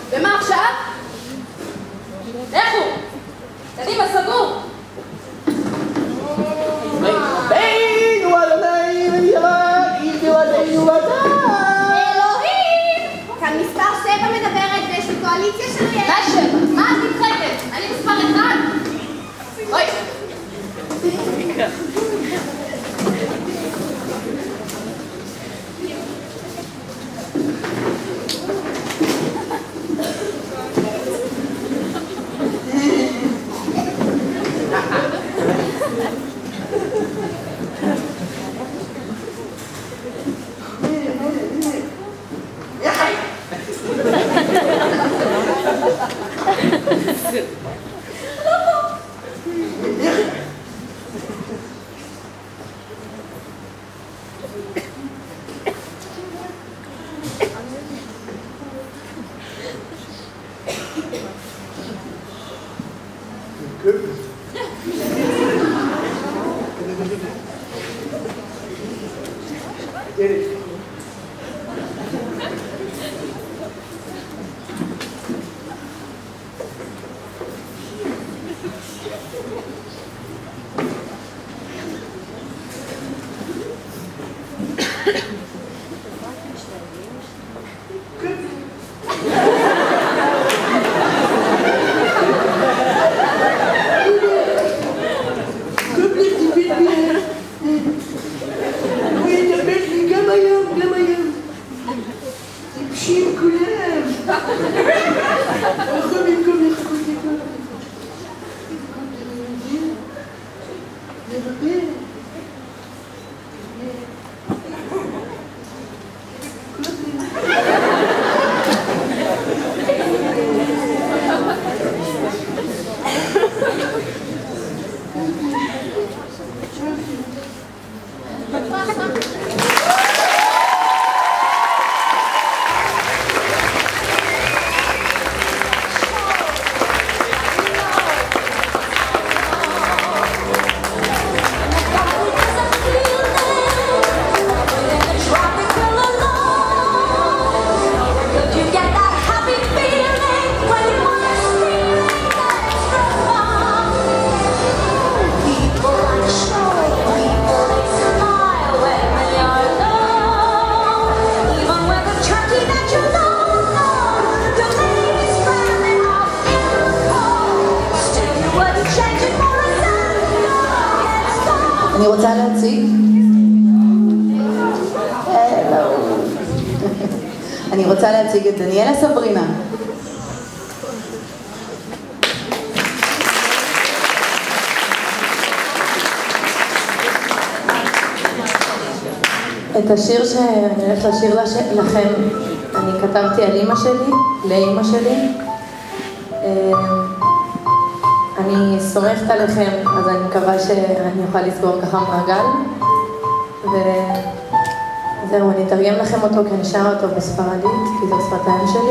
ומה עכשיו? לכו! קדימה, סגור! רבנו אדוני ויראת אלוהינו אתה. אלוהים! כאן מספר 7 מדברת ויש לי קואליציה שלי. מה 7? מה את מתחייבת? אני מספר 1. אוי! אני רוצה להציג. אני רוצה להציג את דניאלה סברינה. את השיר שאני הולכת לשיר לכם, אני כתבתי על אמא שלי, לאמא שלי. אני סומכת עליכם, אז אני מקווה שאני אוכל לסגור ככה מעגל. וזהו, אני אתרגם לכם אותו כי אני שרה אותו בספרדית, כי זו שפתיים שלי.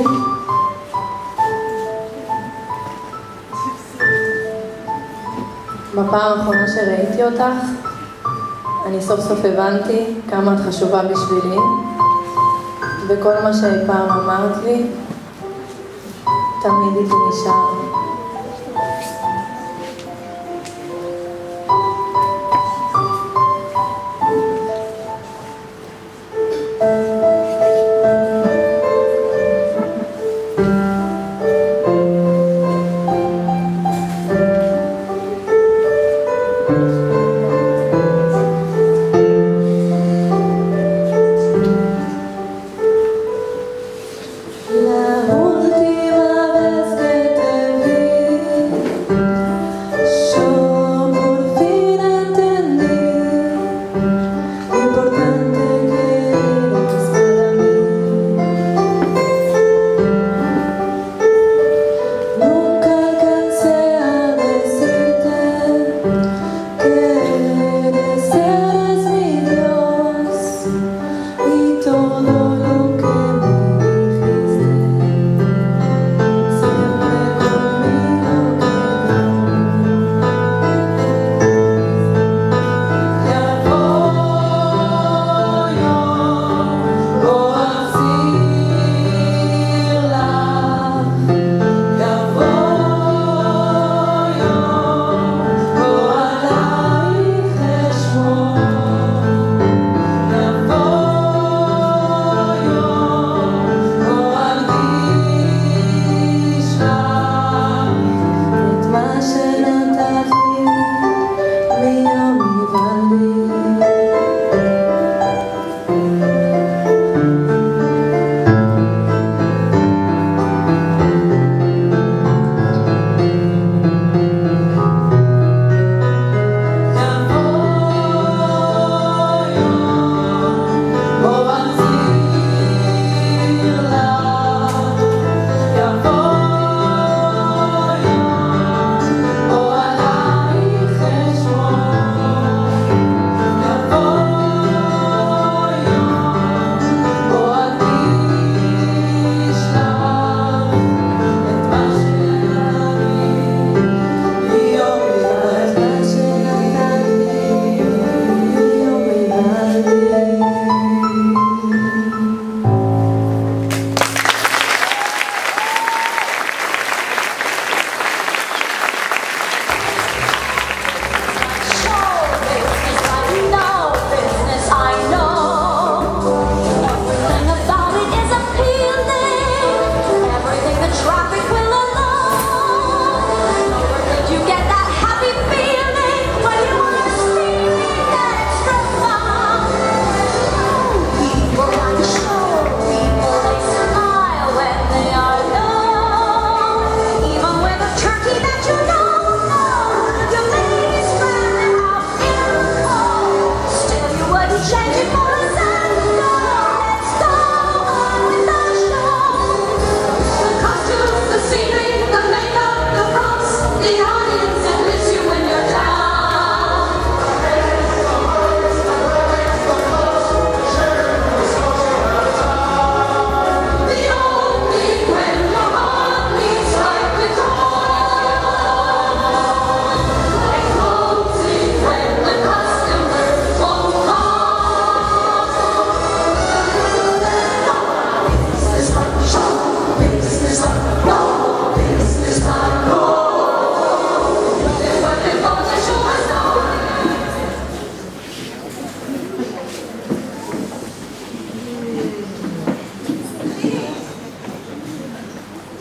בפעם האחרונה שראיתי אותך, אני סוף סוף הבנתי כמה את חשובה בשבילי, וכל מה שאי פעם אמרת לי, תמיד איתי נשאר. La última vez que te vi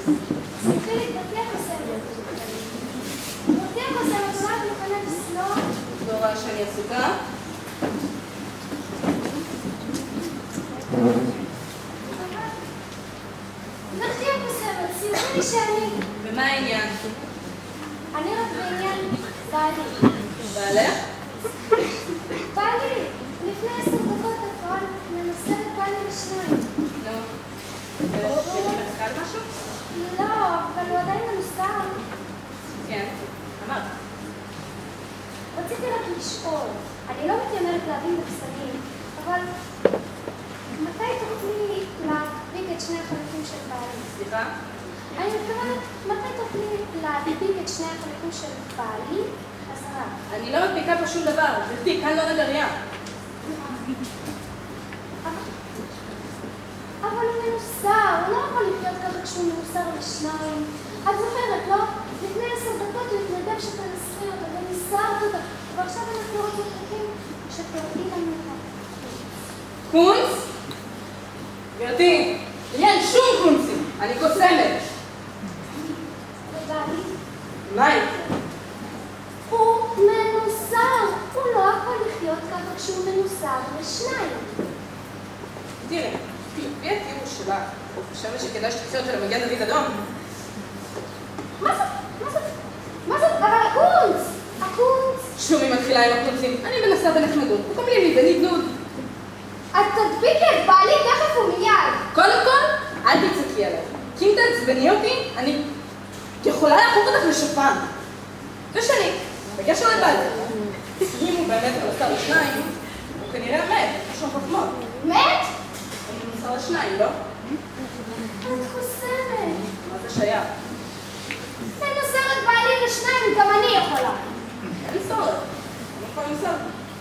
סליחי לי, תרתי הקוסמת. תרתי הקוסמת, אולי את מוכנה לסלוח? לא רואה שאני עסוקה. תרתי הקוסמת, סליחי לי שאני... ומה העניין? אני רק בעניין בעלי. בעלך? בעלי, לפני 10 דקות הפרעה מנסה בעלי לשניים. נו. יש לך על משהו? לא, אבל הוא עדיין מנוסר. כן. אמרת. רציתי רק לשאול, אני לא מתיימרת להבין בקסמים, אבל מתי תוכלי להדביק את שני החלקים של בעלי? סליחה? אני מתכוונת, מתי תוכלי להדביק את שני החלקים של בעלי חזרה? אני לא מדביקה פה שום דבר. גברתי, כאן לא נגריה. אבל הוא מנוסר, הוא לא יכול לחיות ככה כשהוא מנוסר לשניים. את זוכרת, לא? לפני 10 דקות הוא התנדב שתנסחי אותו וניסרת אותו, ועכשיו אנחנו רק מחכים שתראי לנו אותה. קונץ? גברתי, אין שום קונצים. אני קוסמת. ובעלי? מה איתי? הוא מנוסר, הוא לא יכול לחיות ככה כשהוא מנוסר לשניים. תראי, לפי התיאור שלך, אני חושבת שכדאי שתקציר אותו למגן דוד אדום. מה זאת? מה זאת? מה זאת? אבל הקונץ! הקונץ! שוב היא מתחילה עם הקונצים. אני מנסה בנחמדות. תקבלי לי בנדנוד. את תדביקי את בעלי תכף ומיד. קודם כל, אל תצעקי עליי. כי אם תעצבני אותי, אני יכולה להפוך אותך לשפן. ושני, בקשר לבעלי. אם הוא באמת מנסר לשניים, הוא כנראה מת. יש שם חוכמות. מת? הוא מנסר לשניים, לא? את חוסמת. מה זה שייך? מנוסרת בעלי לשניים, גם אני יכולה. אין צורך. אני יכולה למסור.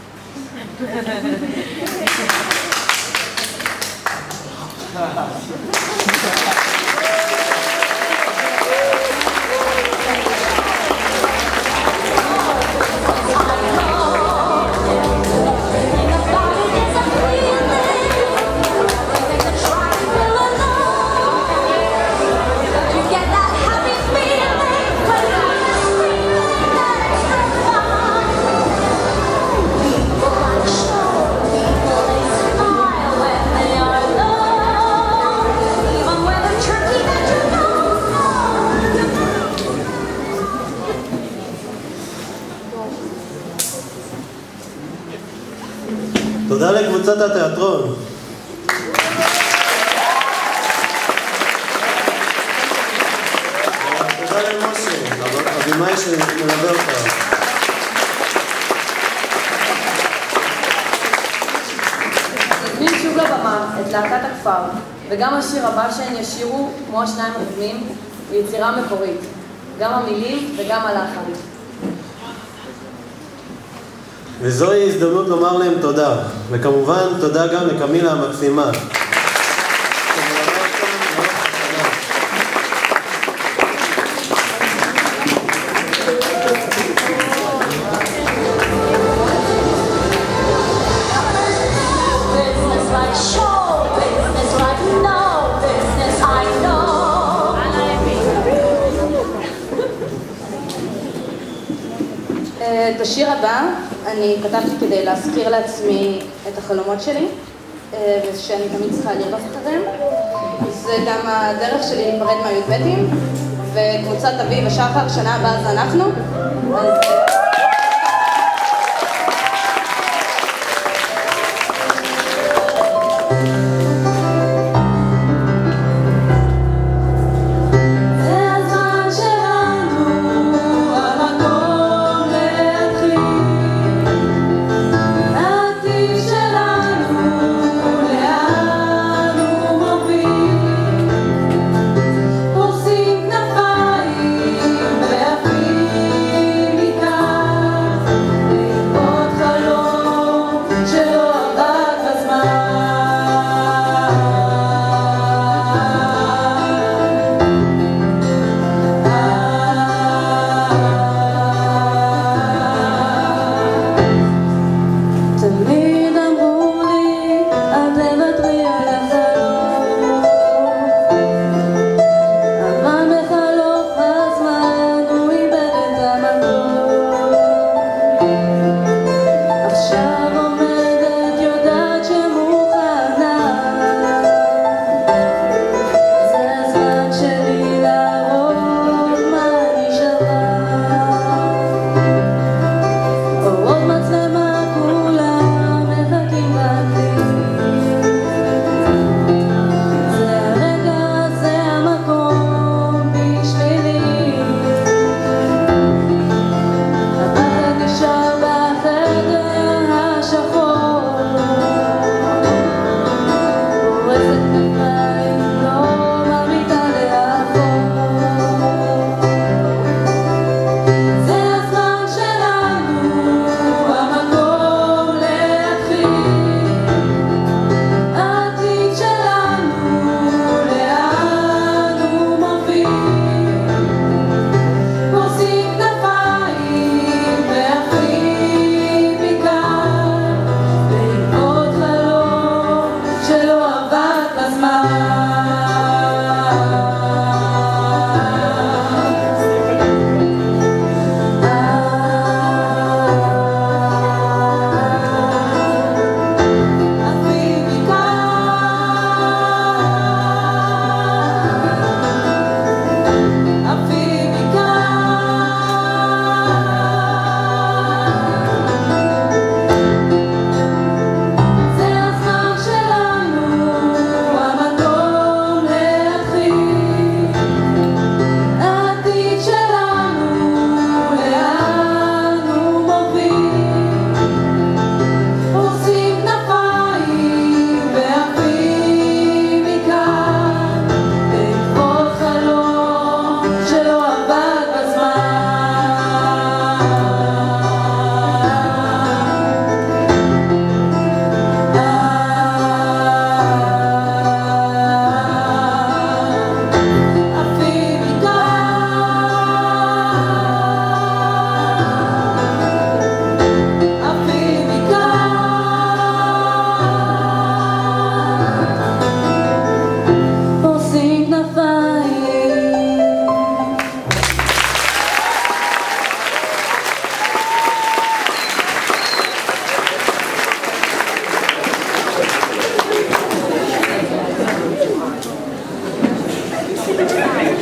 תודה לקבוצת התיאטרון. תודה למשה, הבמאי שמלווה אותה. נזמין שוב לבמה את להקת הכפר, וגם השיר הבא שהן ישירו, כמו השניים הקודמים, הוא יצירה מקורית, גם המילים וגם הלחן. וזוהי הזדמנות לומר להם תודה, וכמובן תודה גם לקמילה המקסימה. את השיר הבא אני כתבתי כדי להזכיר לעצמי את החלומות שלי, ושאני תמיד צריכה לרדוף אחריהם. זה גם הדרך שלי להיפרד מהי"בים, וקבוצת אביב ושחר, שנה הבאה זה אנחנו. שלא עבד בזמן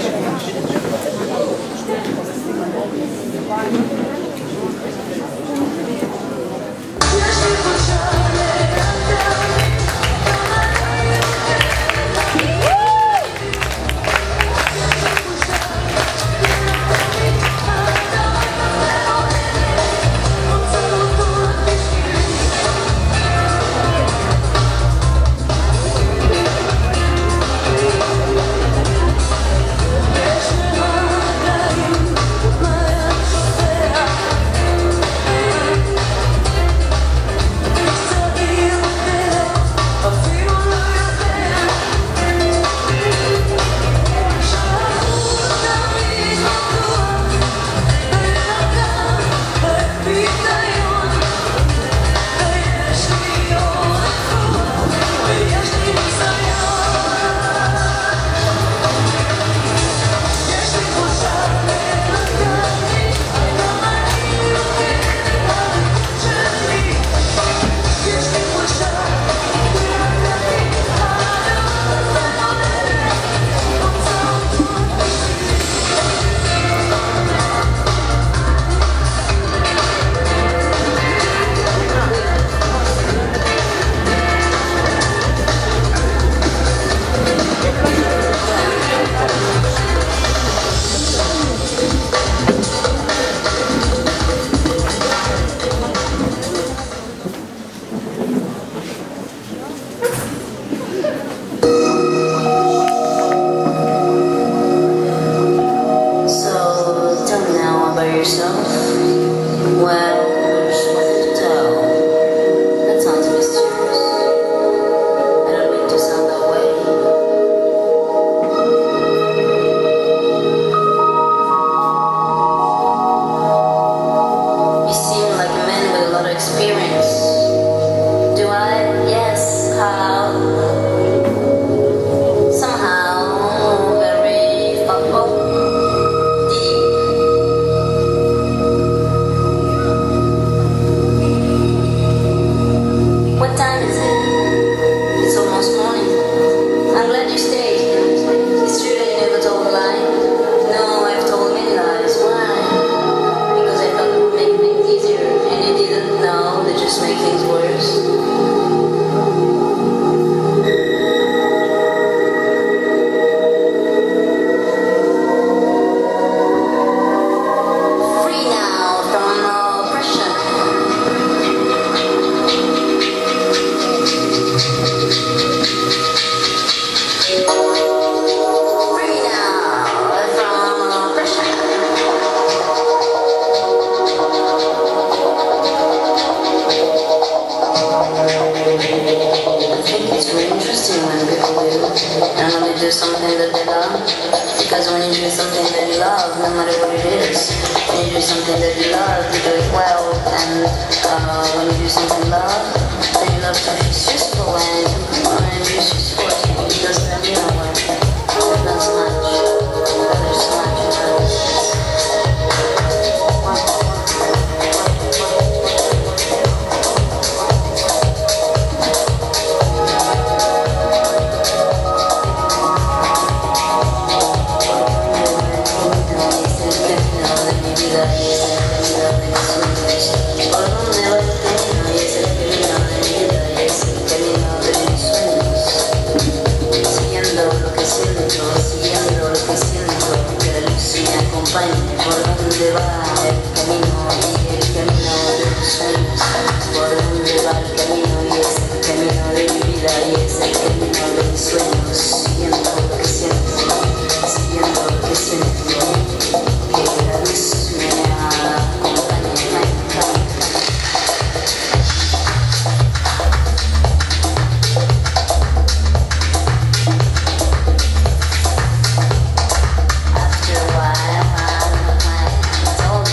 After a while, I'm a plan.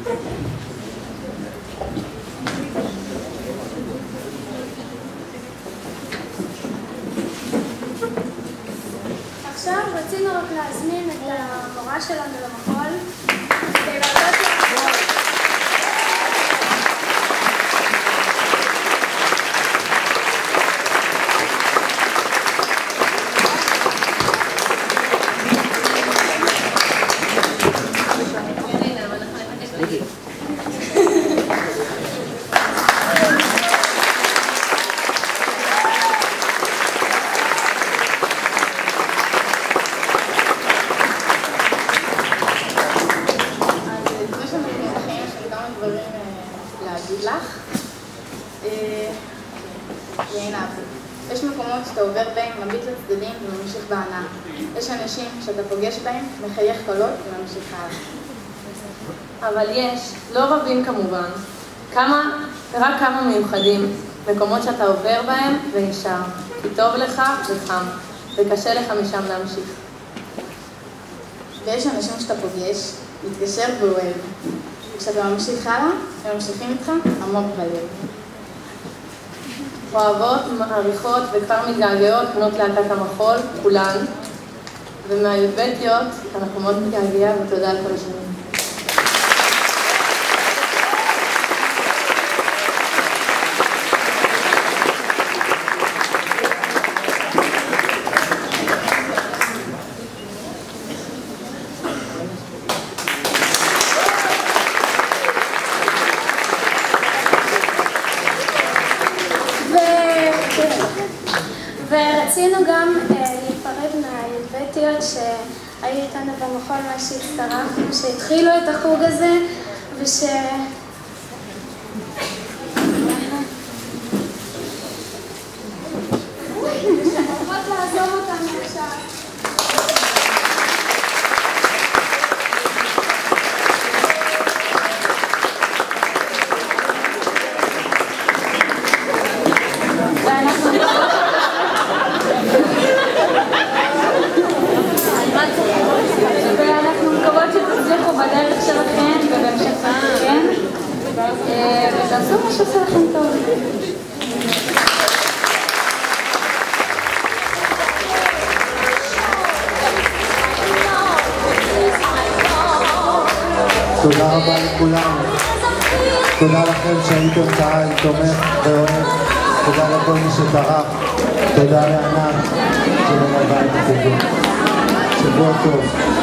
עכשיו רצינו רק להזמין את המורה שלנו למחול כדי לעשות יש מקומות שאתה עובר בהם, מביט לצדדים וממשיך בהנאה. יש אנשים שאתה פוגש בהם, מחייך קולות וממשיך הלאה. אבל יש, לא רבים כמובן, רק כמה מיוחדים, מקומות שאתה עובר בהם ונשאר, כי טוב לך וחם, וקשה לך משם להמשיך. ויש אנשים שאתה פוגש, מתקשר ואוהב. כשאתה ממשיך הלאה, הם ממשיכים איתך עמוק בלב. אוהבות, מעריכות וכבר מתגעגעות בנות להקת המחול, כולן, ומהיובטיות אנחנו מאוד מתגעגע ותודה על כל השנים. ורצינו גם להיפרד מהיובטיות שהיו איתנו במחול מה שהצטרפנו, שהתחילו את החוג הזה ושמחות לעזוב אותנו עכשיו. ואנחנו מקוות שתצליחו בדרך שלכם ובהמשך שלכם ותעשו מה שעושה לכם טוב. תודה רבה לכולם. תודה לכם שהייתם קהל תומך ואוהב. תודה לכל מי שטרח. תודה לענת שמלווה את החוגים. שבוע טוב.